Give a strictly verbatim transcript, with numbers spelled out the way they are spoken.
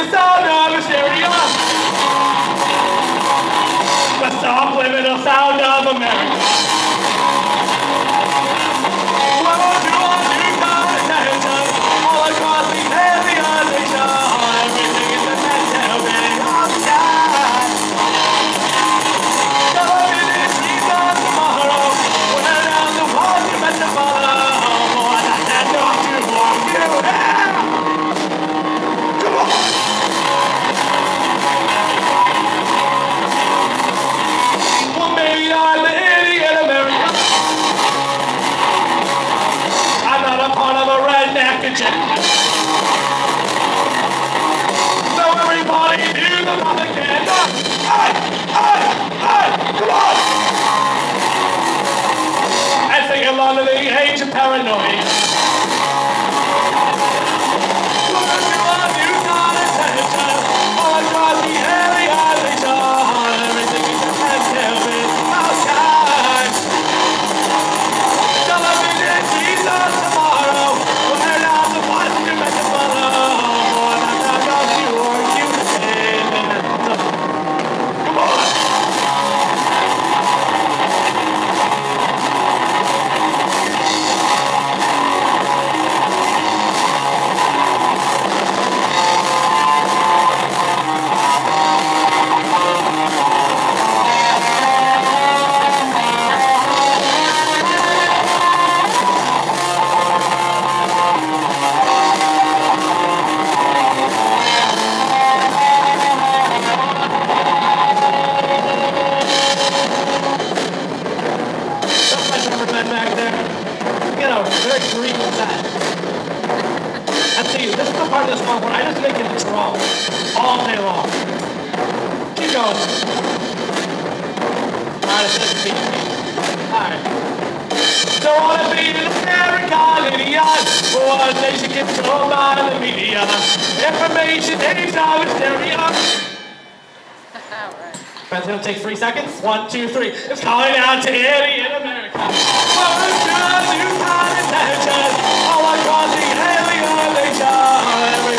the sound of hysteria. The subliminal sound of America. Welcome to our new conversation all across the alien nation. Everything is a mess and obeying outside. Television sees us tomorrow. We're down the walls you meant to follow. Boy, that's not too long. You have. Come on. Well, maybe I'm the idiot American. I'm not a part of a redneck agenda. So everybody do the propaganda. Hey, hey, hey, come on! And sing along to the age of paranoia. Welcome to our new conversation all across the alien nation. Everything is a pandemic outside. Television sees us tomorrow. We're not the ones you meant to follow. Boy, that's not how you are. You did. Come on. Back there, you know, very green with that. And see, this is the part of the song where I just make it strong all day long. Keep going. Alright, it says beat. Alright. Don't wanna be an American idiot, but one nation controlled by the media. Information age of hysteria. Alright. It's gonna take three seconds. One, two, three. It's calling out to idiot America. Welcome to a new kind of attention all across the alien nation.